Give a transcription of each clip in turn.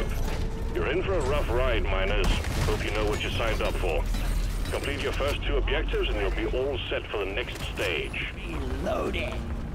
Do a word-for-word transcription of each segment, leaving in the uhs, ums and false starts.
You're in for a rough ride, miners. Hope you know what you signed up for. Complete your first two objectives and you'll be all set for the next stage. Reloaded.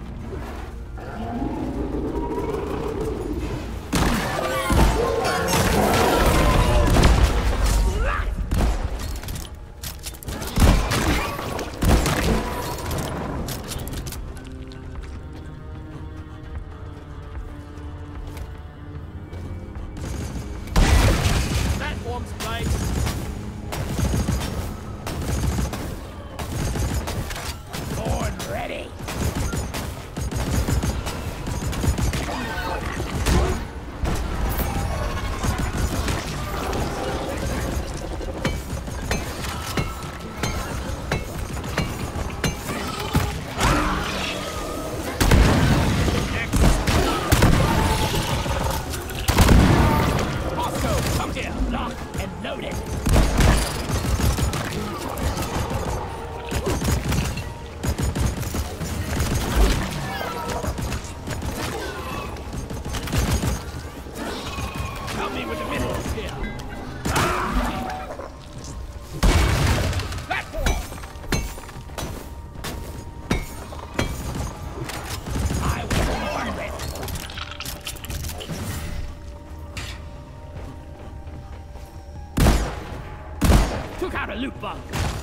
Took out a loot bug.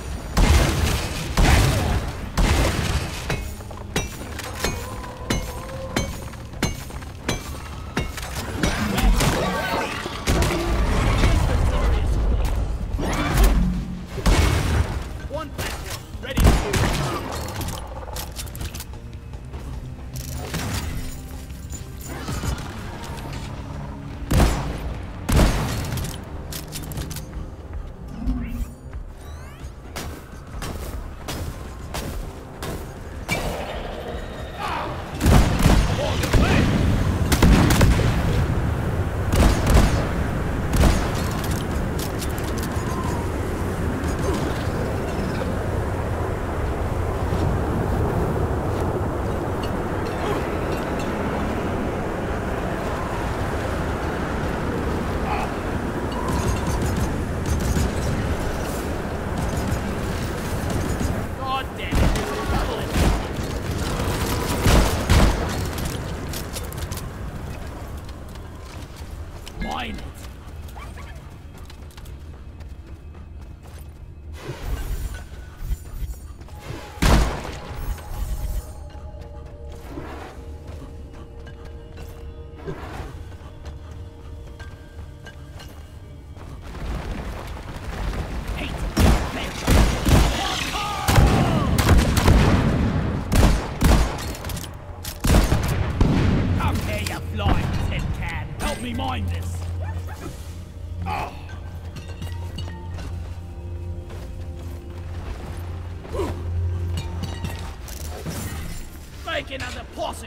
One platform ready to move. Mine it. Come here, you flying tin can. Help me mine this. Oh. Make another deposit.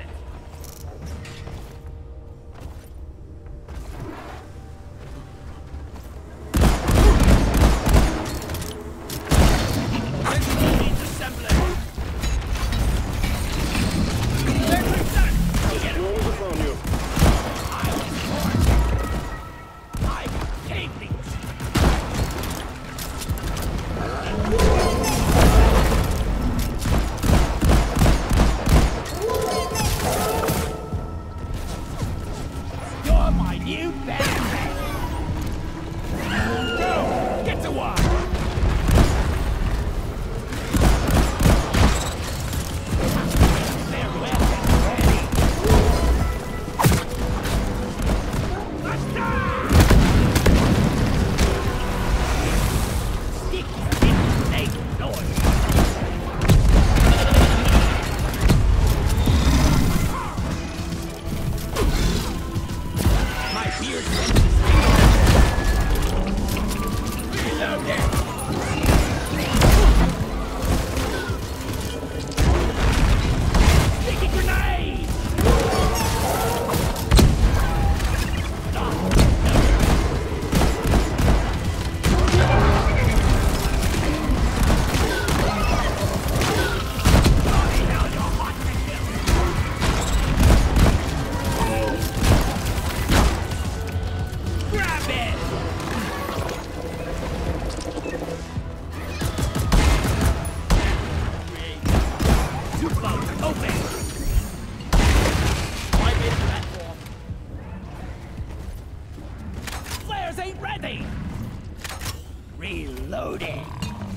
Flares ain't ready! Reloading!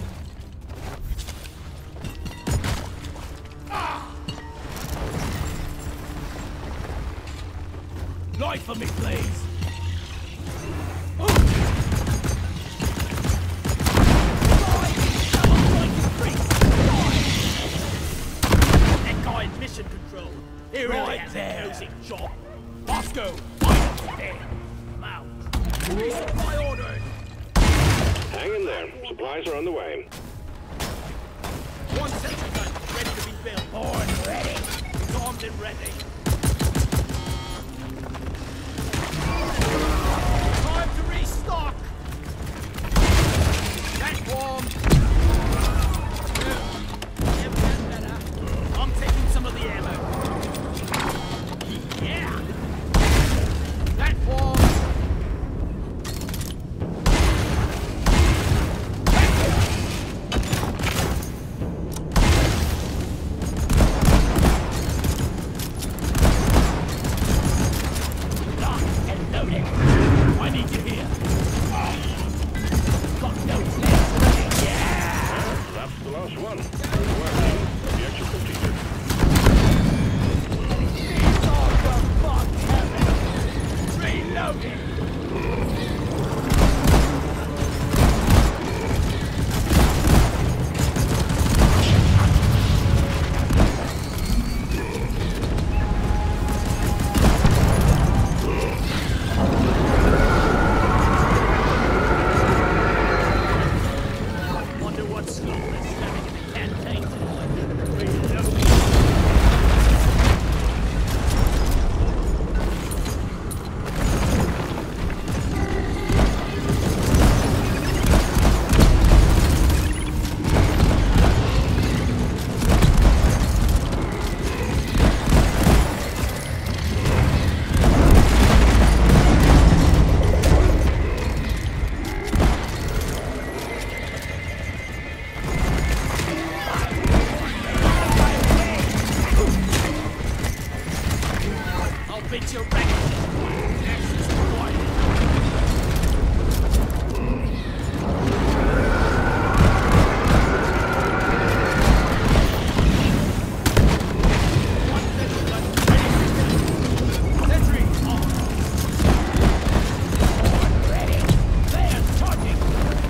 Ah! Light for me, please! Mission control. Here right it there. Closing job. Moscow, fight there. Mount. Resupply ordered. Hang in there. Supplies are on the way. One sentry gun ready to be built. Born ready. Armed and ready. Time to restock. Get warm. Never get better. I'm taking some of the ammo. Yeah! Platform! Lock and loaded. I need you here. Got no flares. Yeah! That's the last one. Good work. Objective completed. Reloading! Wonder what slow is having in the canteen tonight. Reloading! I'll beat your back. Access required. One sentry gun ready. Sentry on. Ready. They are charging.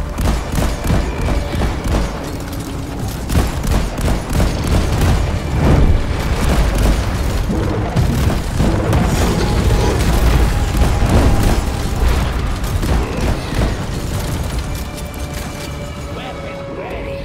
Weapon ready.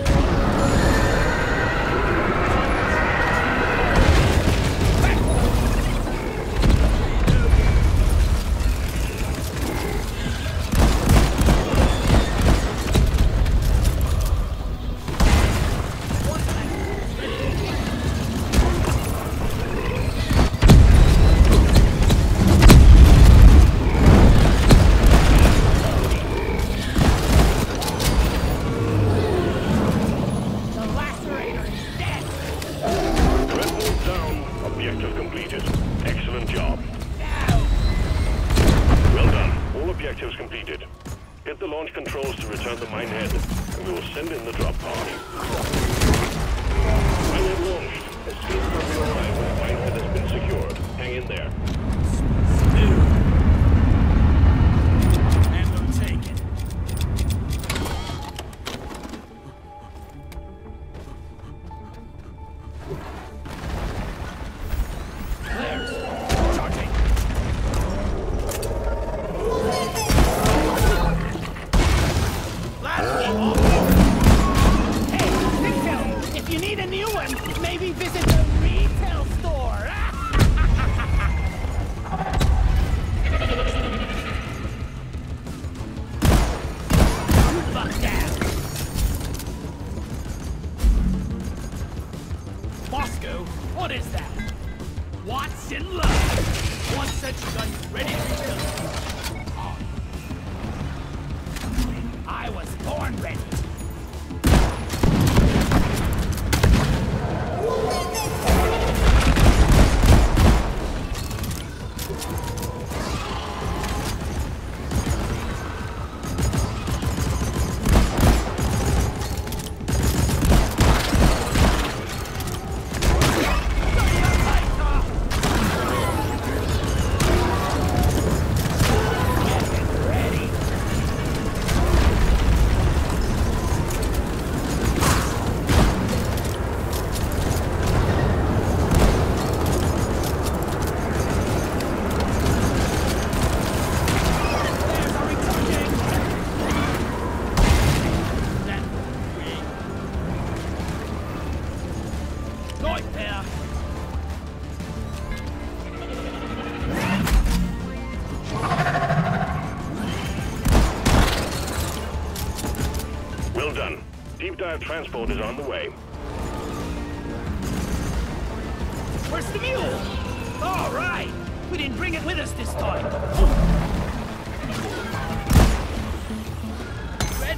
The lacerator is dead. Red Wolf down. Objective completed. Excellent job. Now. Well done. All objectives completed. Hit the launch controls to return the minehead, and we will send in the drop pod. Minehead launched. Escape from your line when the minehead has been secured. Hang in there. Smooth. Ammo taken. Flares. Charging. Blast off. Hey, Victor, if you need a new one, maybe visit the retail store. Buck down. Moscow, what is that? What's in love? One sentry gun ready to be built. I was born ready. Deep dive transport is on the way. Where's the mule? All right. We didn't bring it with us this time. Red.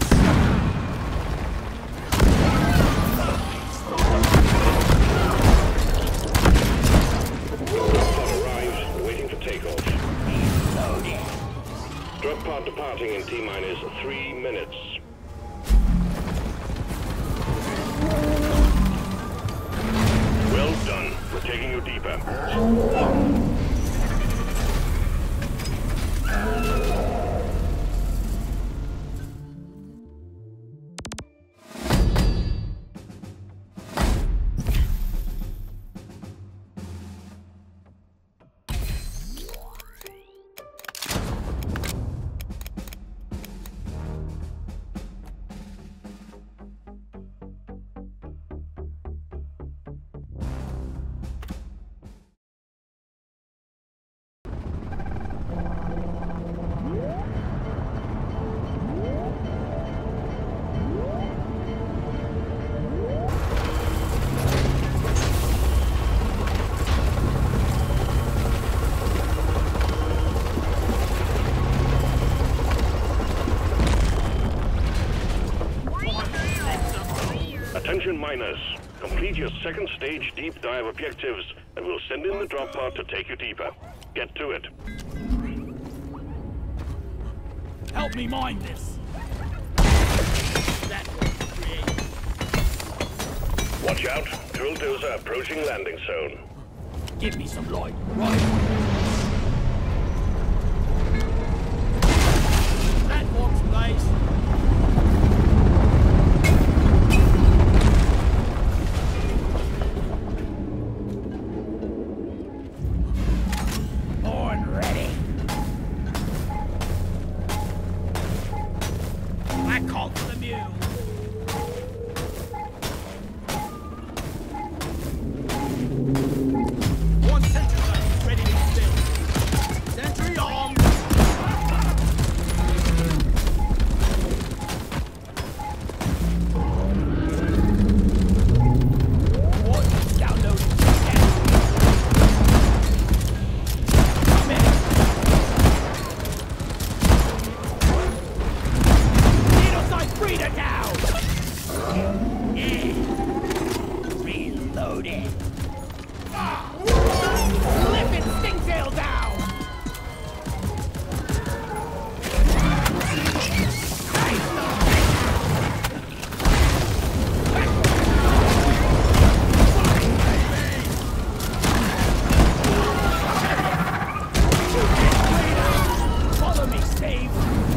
Arrives, waiting for takeoff. Drop pod departing in T-minus three minutes. Well done. We're taking you deeper. Attention miners, complete your second stage deep dive objectives and we'll send in the drop pod to take you deeper. Get to it. Help me mine this. That will create. Watch out, drill dozer approaching landing zone. Give me some light. Right. Platforms, guys. Call for the mule. One sentry gun is ready to spin. Sentry on. Ordnance downloading. Come in. Breeder down! Yeah. Reloaded. Ah. Flippin' Stingtail down! Follow me, Steve!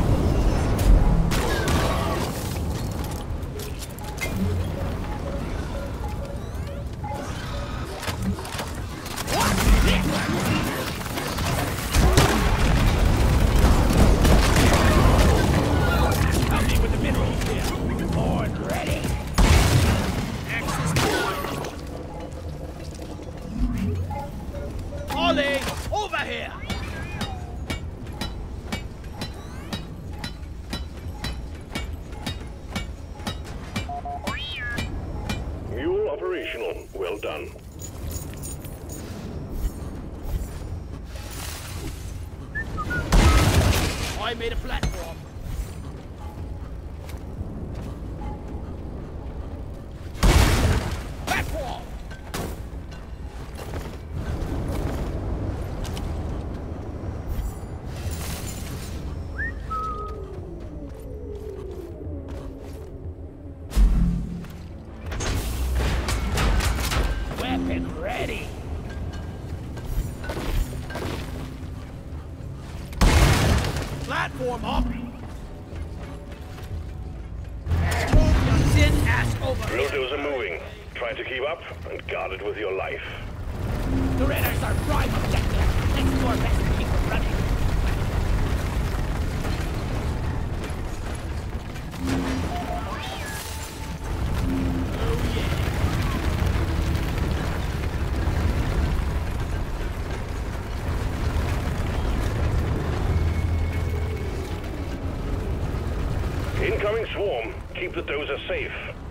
Ollie, over here! Mule operational. Well done. I made a platform. Platform! Weapon ready. Platform up. Move your tin ass over Drill here. dozer moving. Try to keep up and guard it with your life. The Raiders are prime objective. Let's do our best to keep them running. Oh yeah. Incoming swarm. Keep the dozer safe.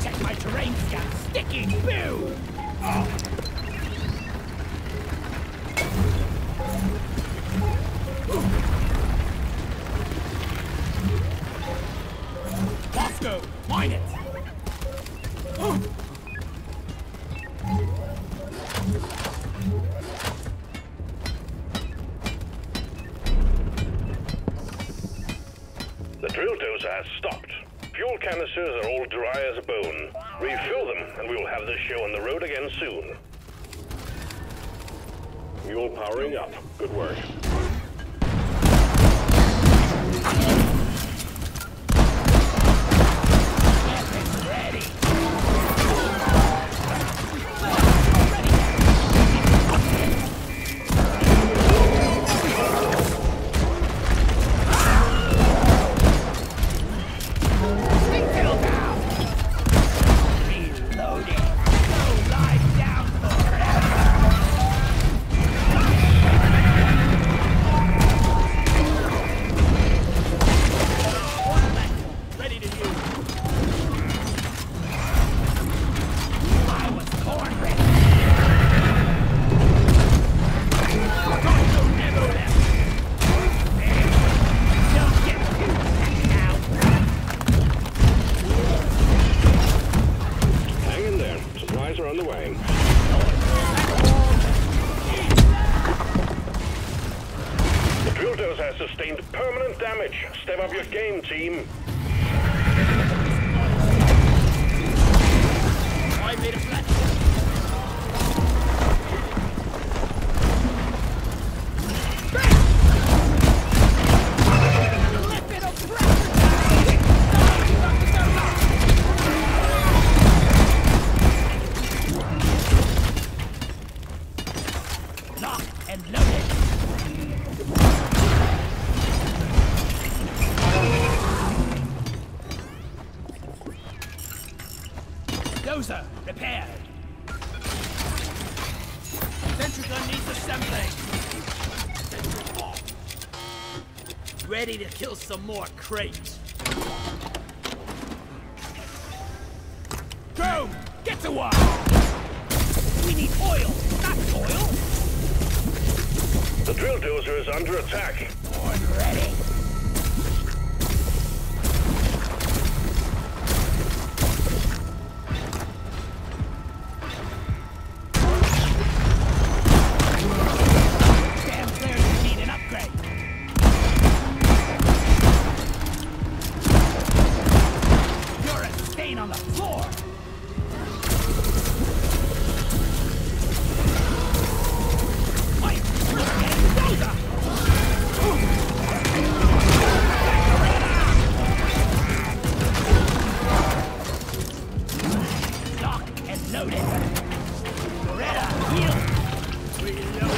Check my terrain scan. Sticky. Boo! Oh. Bosco, mine it! The drill dozer has stopped. Fuel canisters are all dry as a bone. Refill them, and we will have this show on the road again soon. Mule powering up. Good work. Sustained permanent damage. Step up your game, team. I made a flat. Lock and loaded. Dozer, repaired. Sentry gun needs assembling. Sentry off. Ready to kill some more crates. Go! Get to work! We need oil, not oil! The drill dozer is under attack. Born ready. On the floor. Wait, lock and load it. Beretta, heal. Reload.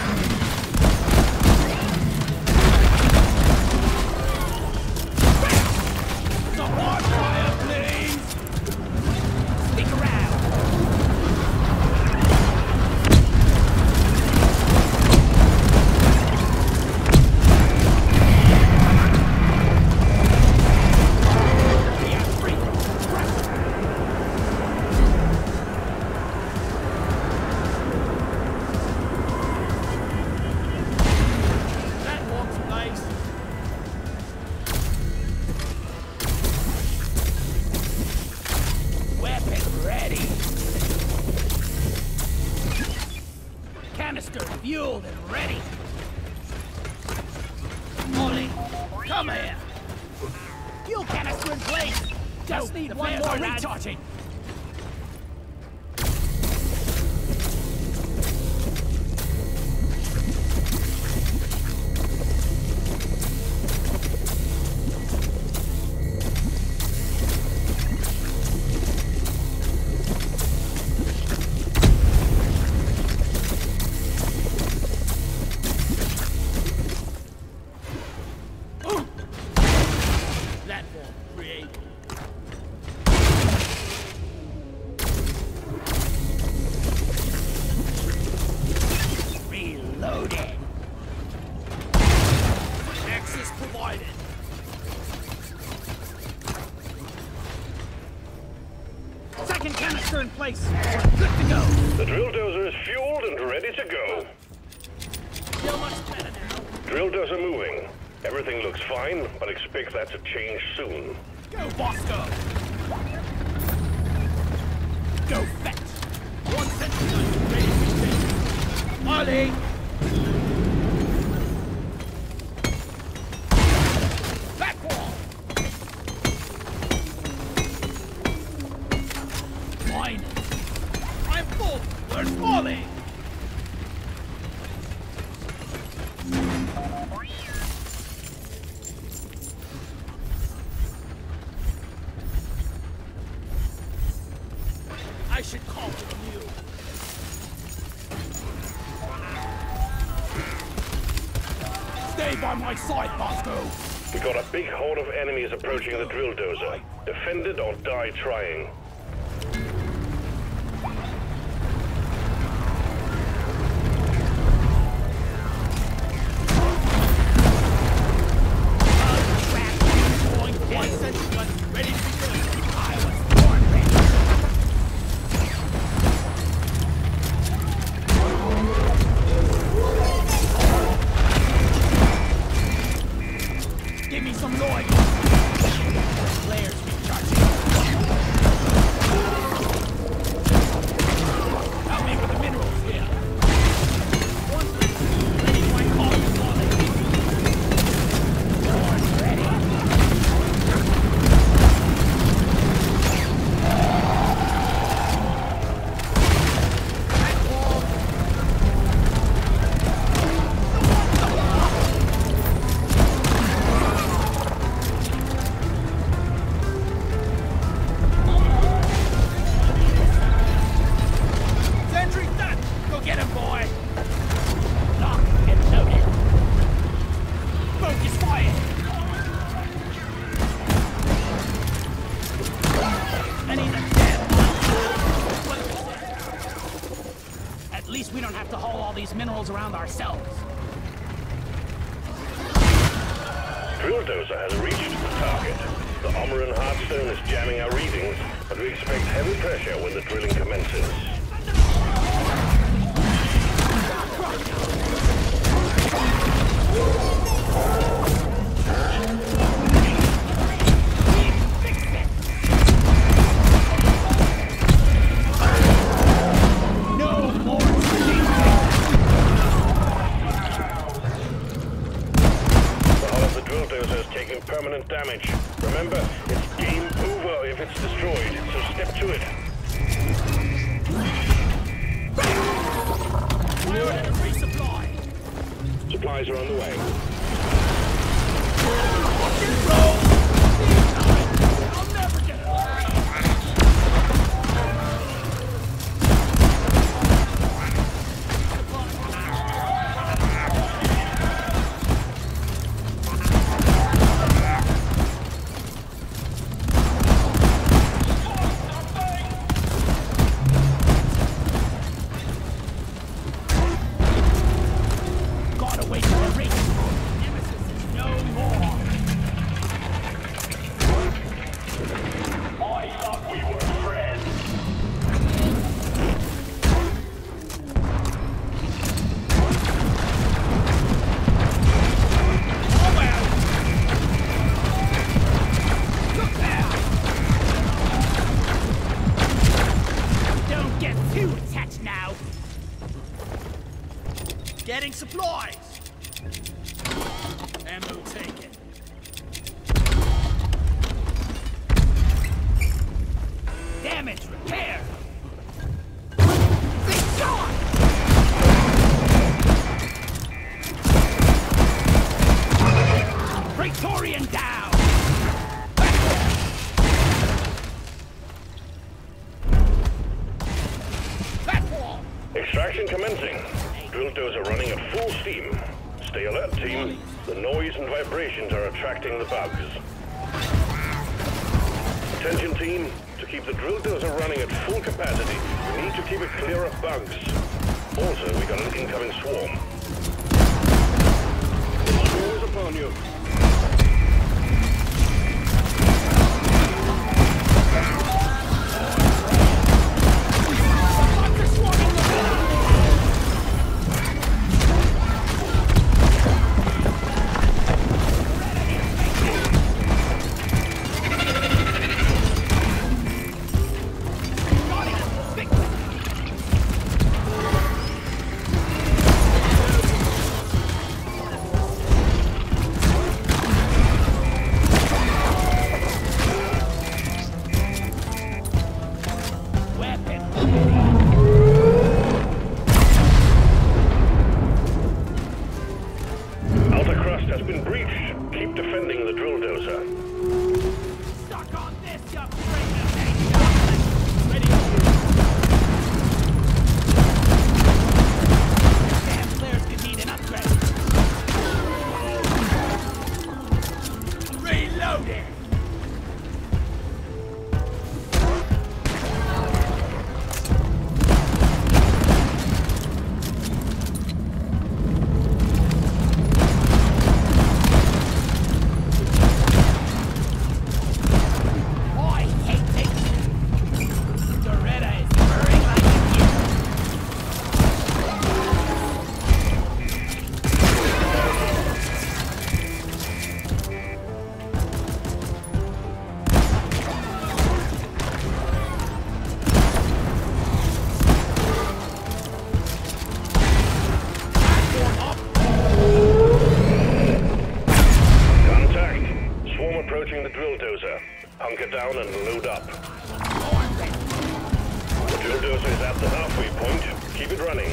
Some more fire, please. Stick around! Yeah, free! That walks nice. Weapon ready. Canister fueled and ready. Molly, come here. Fuel canister in place. Just need one more recharging. Platform created. Second canister in place. We're good to go. The drill dozer is fueled and ready to go. Feel much better now. Drill dozer moving. Everything looks fine, but expect that to change soon. Go, Bosco. Go, Fetch. One sentry gun ready to fit. Ollie. Back wall. Mine. I'm full. We're falling. I should call to the mule. Stay by my side, Bosco. We got a big horde of enemies approaching the drill dozer. Defend it or die trying. One sentry gun ready to be delivered. I was born ready. Give me some noise. Flares recharging. Help me with the minerals here. One ready to my call this morning. Born ready. Sentry done! Go get him, boy! Lock and loaded. Focus fire! And he's a dead one. At least we don't have to haul all these minerals around ourselves. Drill dozer has reached the target. The Omeran Heartstone is jamming our readings, but we expect heavy pressure when the drilling commences. No more The hull of the drill dozer is taking permanent damage. Remember, it's game over if it's destroyed, so step to it. priority to resupply. Supplies are on the way. I'll never get it. Gotta wait for the race. Nemesis is no more. I thought we were friends. Oh well. Look there. Don't get too attached now. Getting supplies. Ammo taken. Damage repaired. Big shot. Praetorian down. That wall. Extraction commencing. Drill dozer running at full steam. Stay alert, team. The noise and vibrations are attracting the bugs. Attention, team. To keep the drill dozer running at full capacity, we need to keep it clear of bugs. Also, we got an incoming swarm. The swarm is upon you. At the halfway point, keep it running.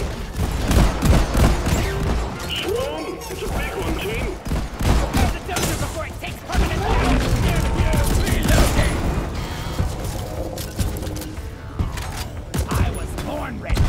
Swarm! It's a big one, team! Prepare the dozer before it takes permanent hold! Reloading! I was born ready.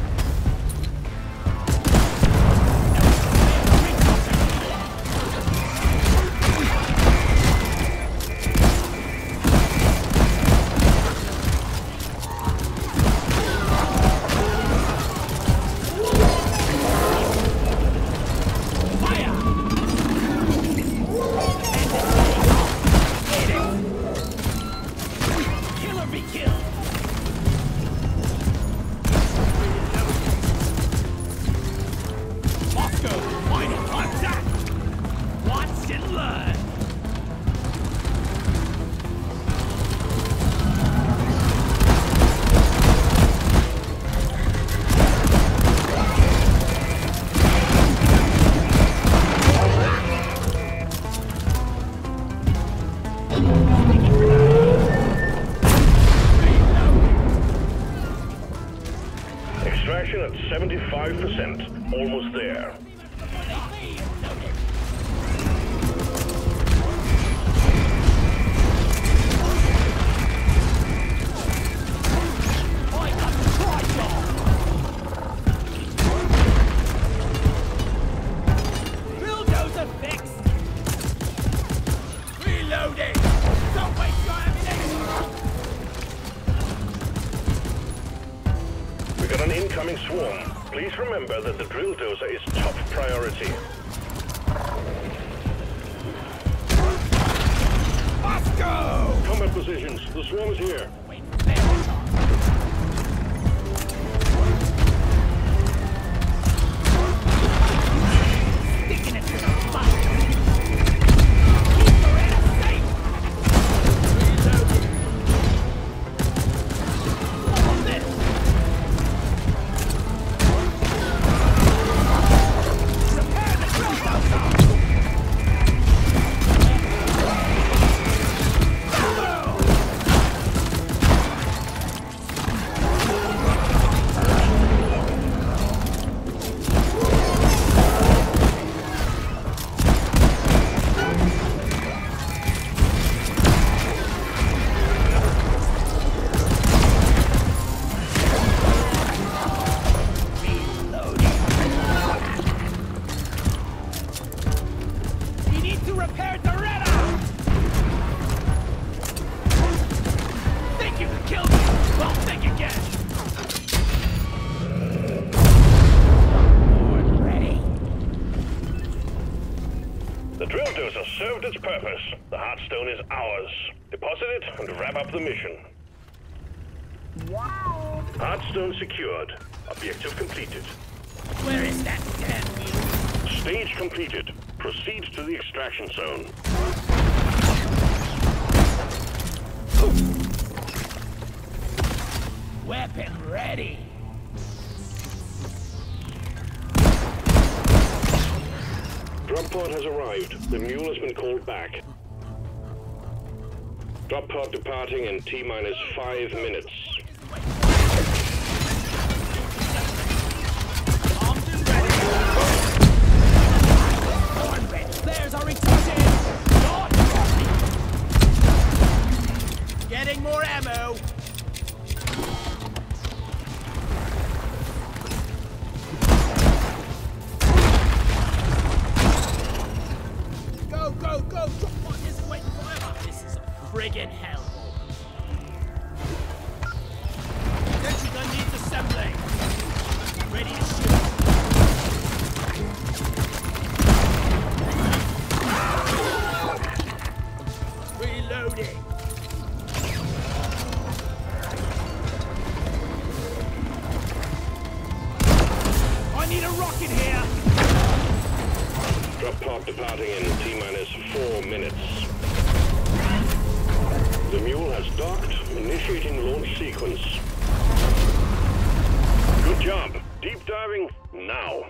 Extraction at seventy-five percent. Almost there. Bulldozer fixed! Reloading! Don't waste your ammunition! We got an incoming swarm. Please remember that the drill dozer is top priority. Let's go! Combat positions. The swarm is here. Wait, there. Sticking it to the fight. Keep your ass safe. Reloading. Hold this. Repair the drill dozer. We need to repair Doretta! Think you can kill me? Well, think again! Board ready. The drill dozer served its purpose. The Heartstone is ours. Deposit it and wrap up the mission. Wow! Heartstone secured. Objective completed. Where is that damn mule? Stage completed. Proceed to the extraction zone. Weapon ready. Drop pod has arrived. The mule has been called back. Drop pod departing in T-minus five minutes. Armed and ready. Born ready. Flares are recharging. Not dropping. Getting more ammo. Go, go, go! Drop pod isn't waiting forever. This is a friggin' hell. Sentry gun needs assembling. Ready to shoot. Reloading. I need a rocket here. Drop pod departing in T-minus four minutes. The mule has docked, initiating launch sequence. Good job. Deep diving now.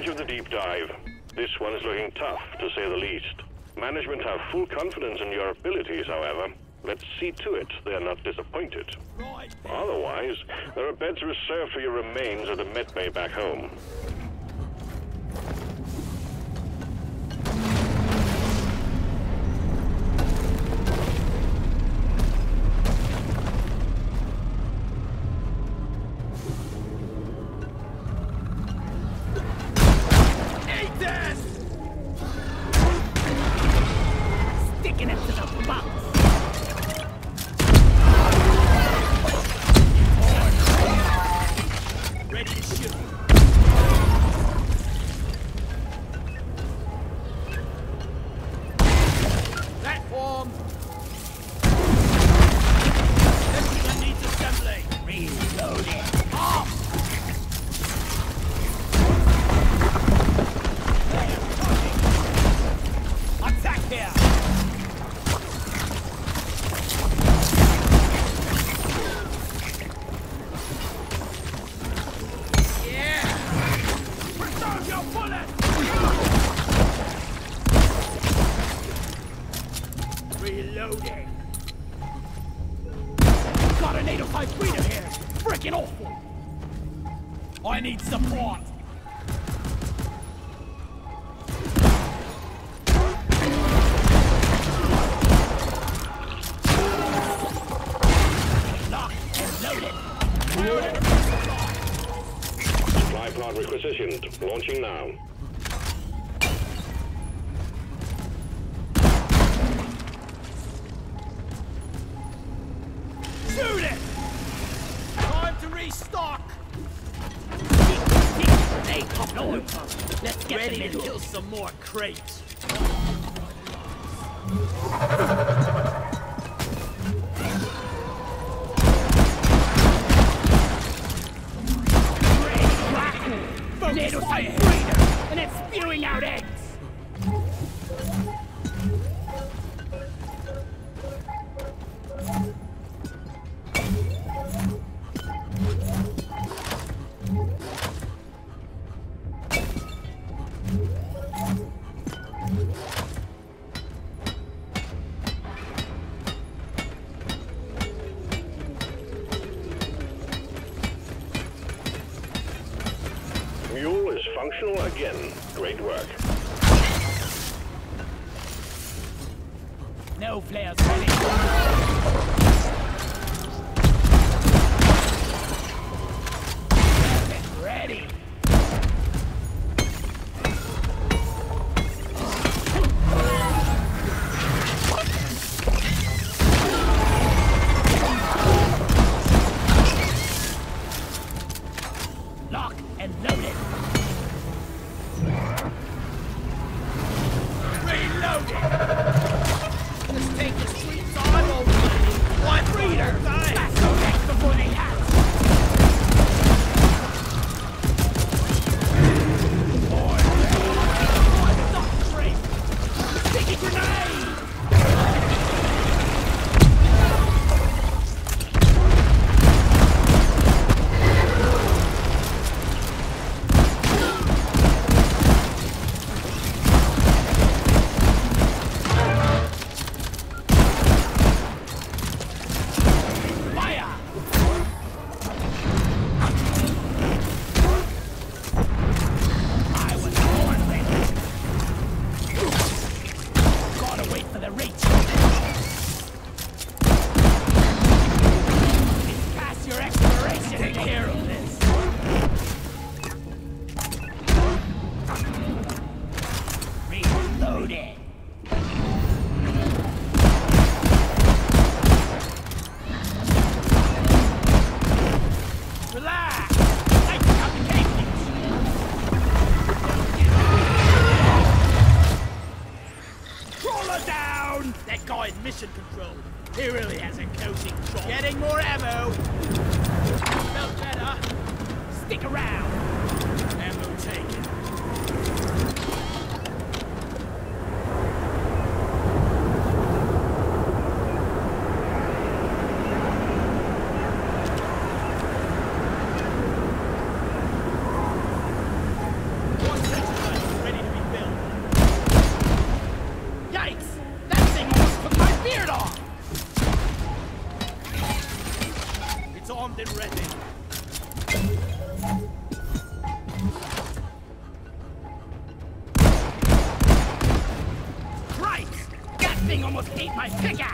stage of the deep dive. This one is looking tough, to say the least. Management have full confidence in your abilities, however. Let's see to it they're not disappointed. Right. Otherwise, there are beds reserved for your remains at the medbay back home. Eat this! Sticking it to the box. Ready to shoot. Platform. Everyone needs assembly. Reloading. Off. Attack here! Yeah! Preserve your bullets! Reloading. Got an eight oh five Freedom here! Freaking awful! I need support! Supply pod requisitioned. Launching now. Shoot it! Time to restock! Hey, pop no over. Let's get ready to kill some more crates. NATO fire breeder, and it's spewing out eggs! Mule is functional again. Great work. No flares ready. Ready. Lock and load it. Reloading. Let's take the streets on over. One breeder. That's no next before they hatch. Sticky grenade! Fire! I was born ready. Gotta wait for the reach. It's past your expiration. Take care of this. Reloading. Relax. I can cut the cables. Crawler down! That guy in mission control. He really has a cozy job. Getting more ammo. Felt better. Stick around. Ammo taken. What's that? thing almost ate my pickaxe!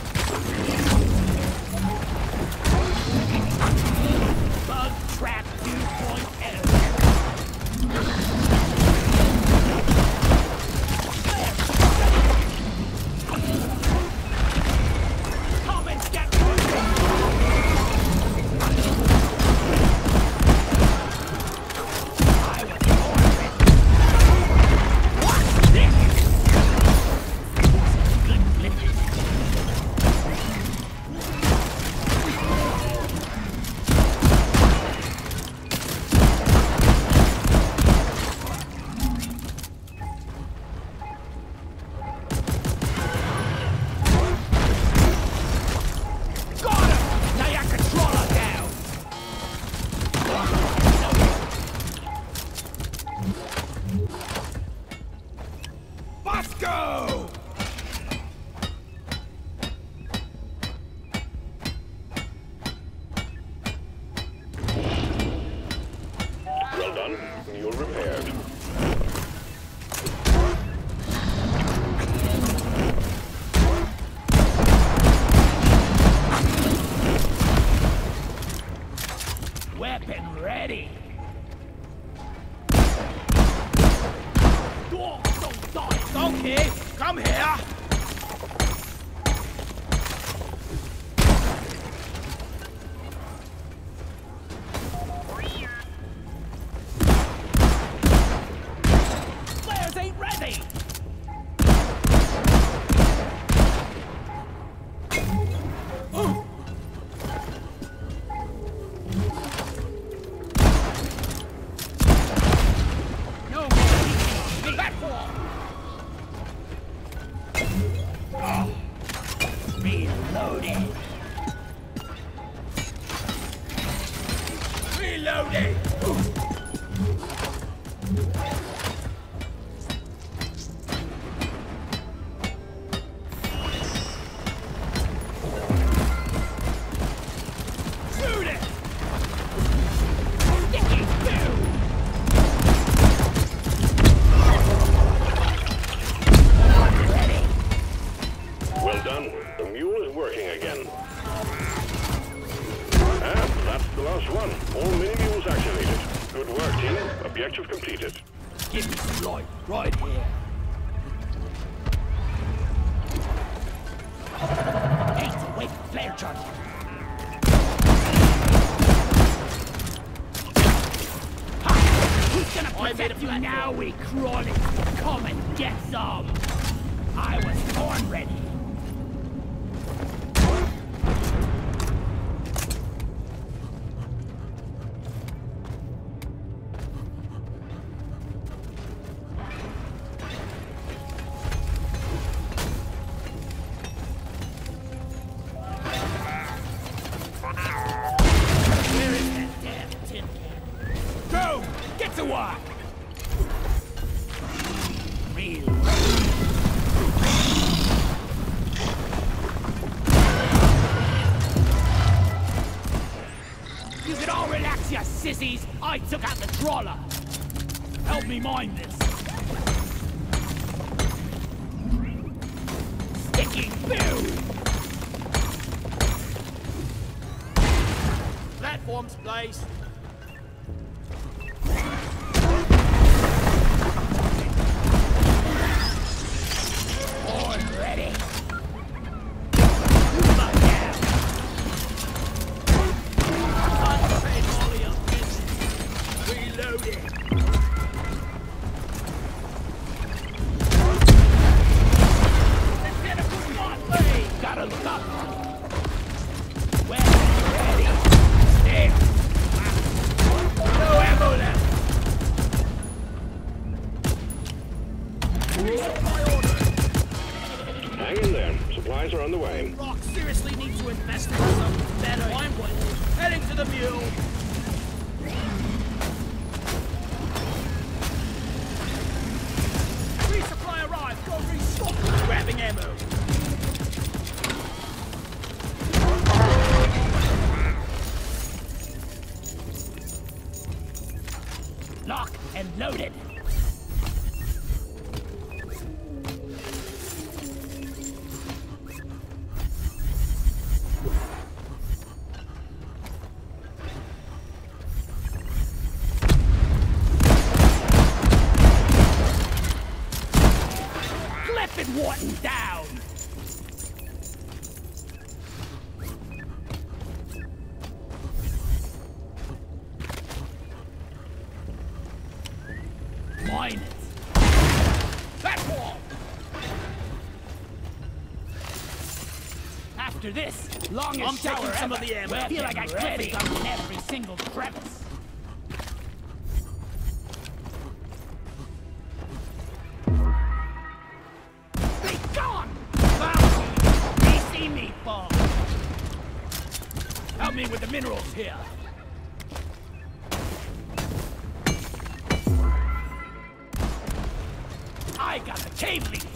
Bug Trap two point oh. Come and get me! I was born with... What's this? Good living. Well done. You're repaired. Weapon ready. Oh, don't die. Okay, come here. Flares ain't ready. Oh. Reloading. Reloading. Shoot it. Sticky spew. Ready. Well done. The mule is working again. And that's the last one. All mini-mules activated. Good work, team. Objective completed. Give me some light right here. Need to wait for flare charge. Ha! Who's gonna protect you now, we crawling? Come and get some. I was born ready. Where is that damn tin can? Go! Get to work! Real. You can all relax, you sissies! I took out the trawler! Help me mine this! Sticky spew! Platforms placed. Born ready. Move up now. Concentrate all of your attention. Reloading. Gotta look up. Well, ready. There. No ammo left. Supply order. Hang in there. Supplies are on the way. Rock seriously needs to invest in something better. I'm one. Heading to the mule. Resupply arrived. Go restock. Grabbing ammo. Locked and loaded. One down! Mine it! That wall! After this, longest I'm shower taking some ever. Of the ammo. I feel like I could be in every single crevice. Be gone! Found me! They see me fall! Help me with the minerals here. I got the cave leech!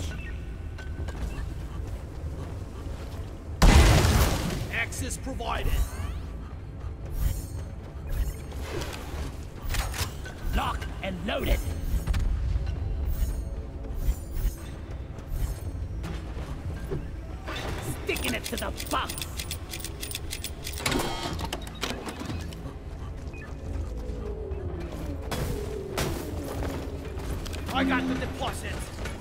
Access provided. Locked and loaded. Sticking it to the box. I got the deposit.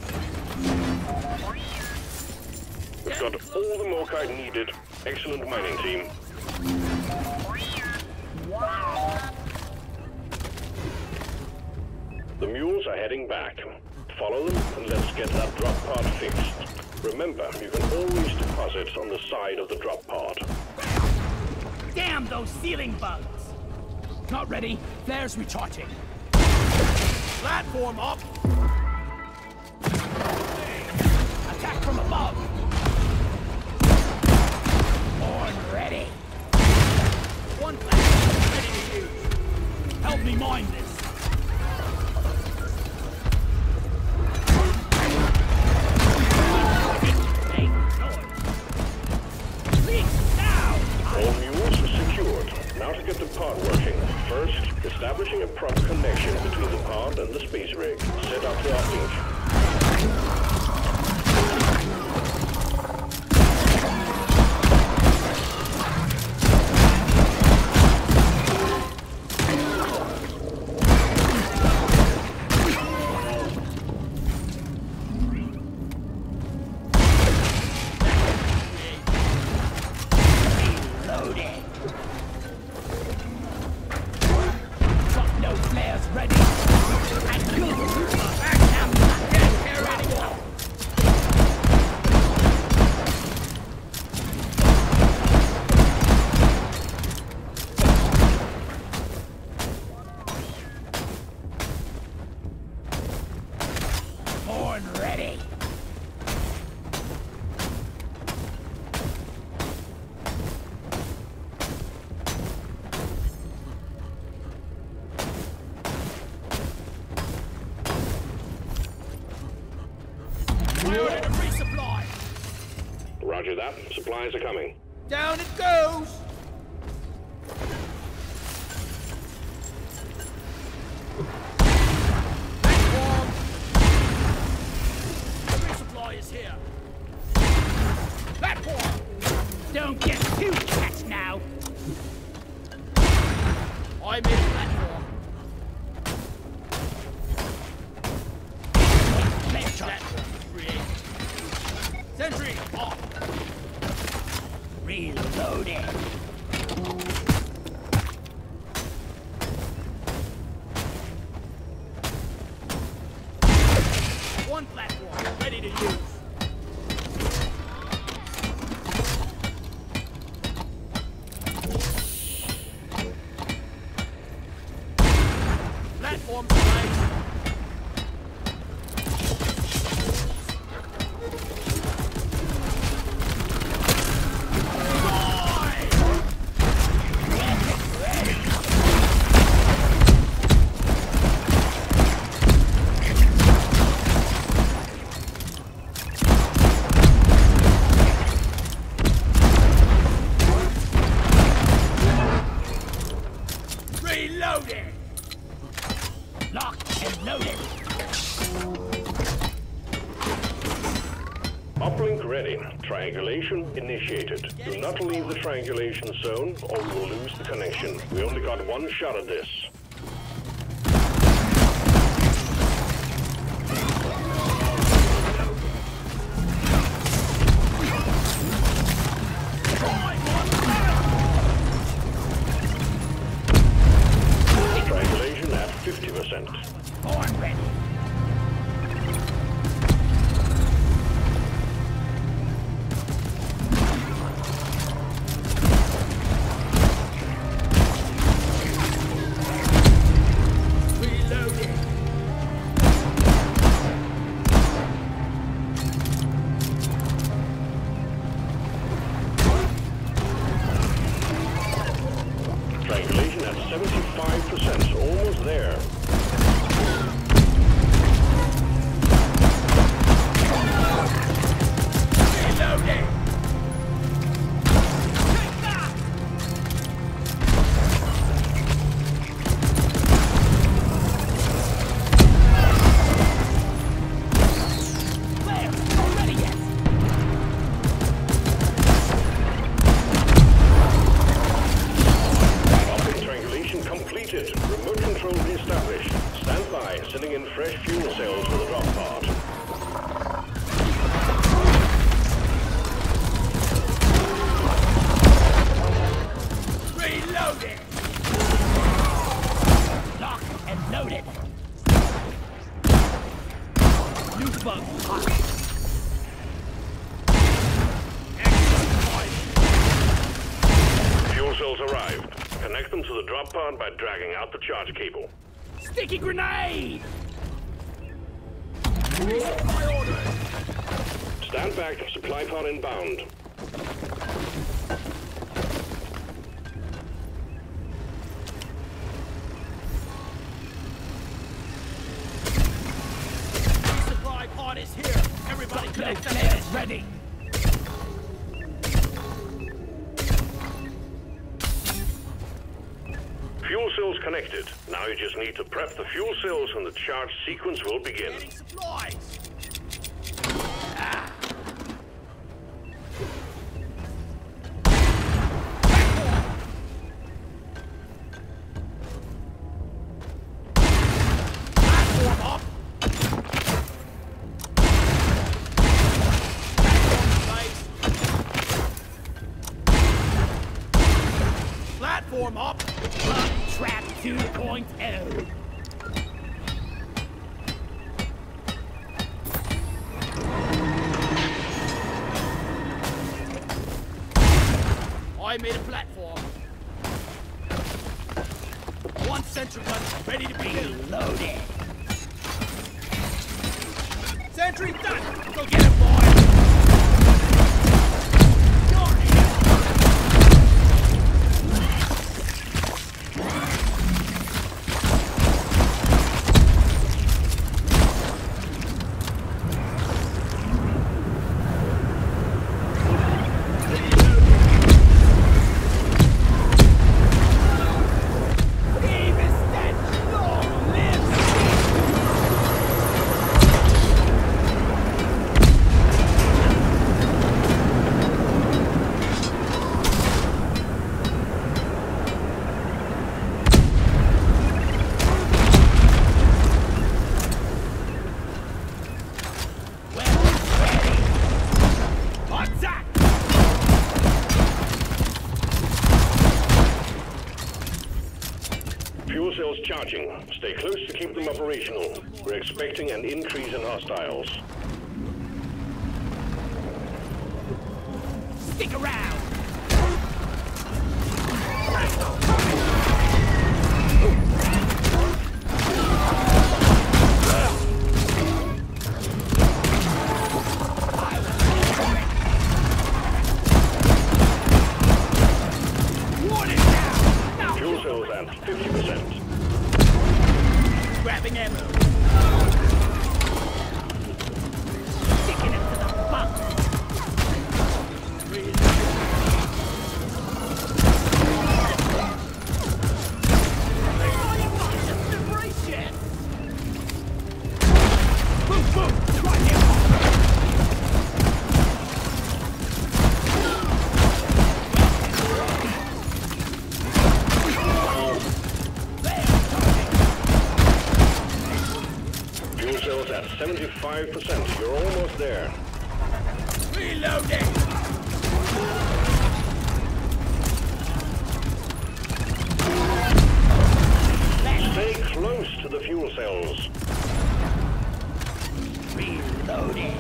We've got all the Morkite needed. Excellent mining team. The mules are heading back. Follow them and let's get that drop pod fixed. Remember, you can always deposit on the side of the drop pod. Damn those ceiling bugs! Not ready. Flares recharging. Platform up! Attack from above! Horn ready! One platform ready to use. Help me mine this. All mules are secured. Now to get the pod working. First, establishing a proper connection between the pod and the space rig. Set up the uplink. Roger that. Supplies are coming. Down it goes! Platform! The resupply is here. Platform! Don't get too attached now. I made a platform. Let's try it. Sentry off. Reloading. One platform ready to use. Platform right. Reloaded! Locked and loaded. Uplink ready. Triangulation initiated. Do not leave the triangulation zone or we will lose the connection. We only got one shot at this. New bug hot. Fuel cells arrived. Connect them to the drop pod by dragging out the charge cable. Sticky grenade! My order! Stand back, supply pod inbound. Supply pod is here! Everybody connect the heads! Ready! Fuel cells connected. Now you just need to prep the fuel cells and the charge sequence will begin. Getting supplies! Platform up! Bug trap two point oh. I made a platform. One sentry gun ready to be loaded. Sentry done! Go get him, boy! Fuel cells charging. Stay close to keep them operational. We're expecting an increase in hostiles. Stick around! Fuel cells at fifty percent. Grabbing ammo. Sticking it to the butt. Boom, boom! Try it! At seventy-five percent. You're almost there. Reloading! Stay close to the fuel cells. Reloading!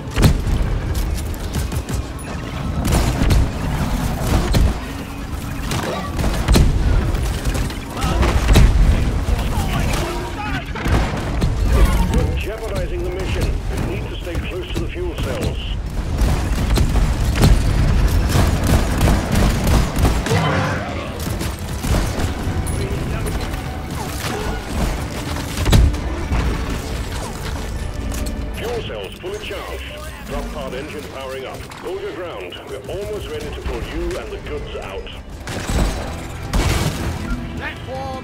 Jeopardizing the mission. You need to stay close to the fuel cells. Fuel cells fully charged. Drop pod engine powering up. Hold your ground. We're almost ready to pull you and the goods out. Platform!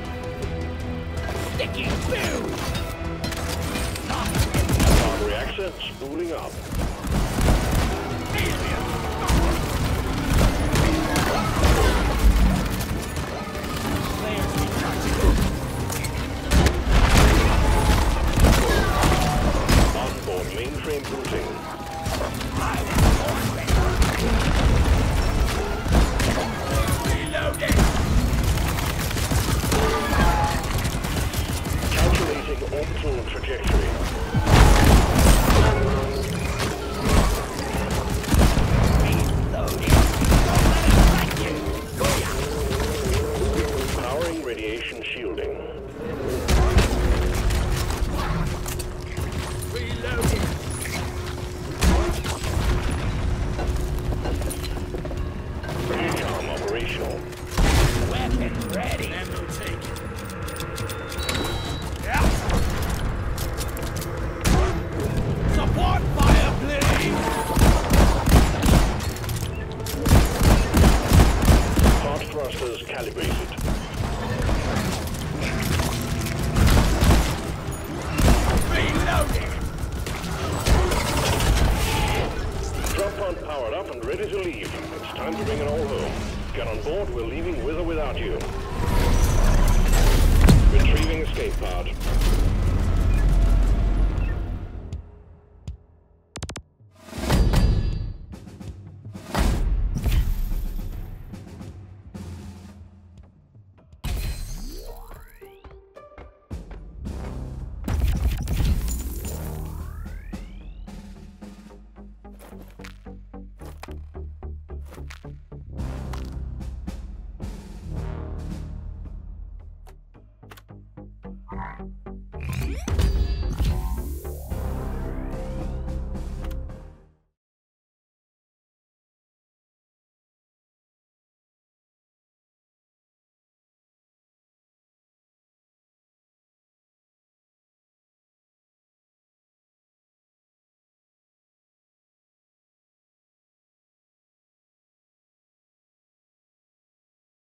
Sticky boom! Armory access spooling up. Onboard mainframe booting. Reloading! Calculating orbital trajectory. leave. It's time to bring it all home. Get on board, we're leaving with or without you. Retrieving escape pod.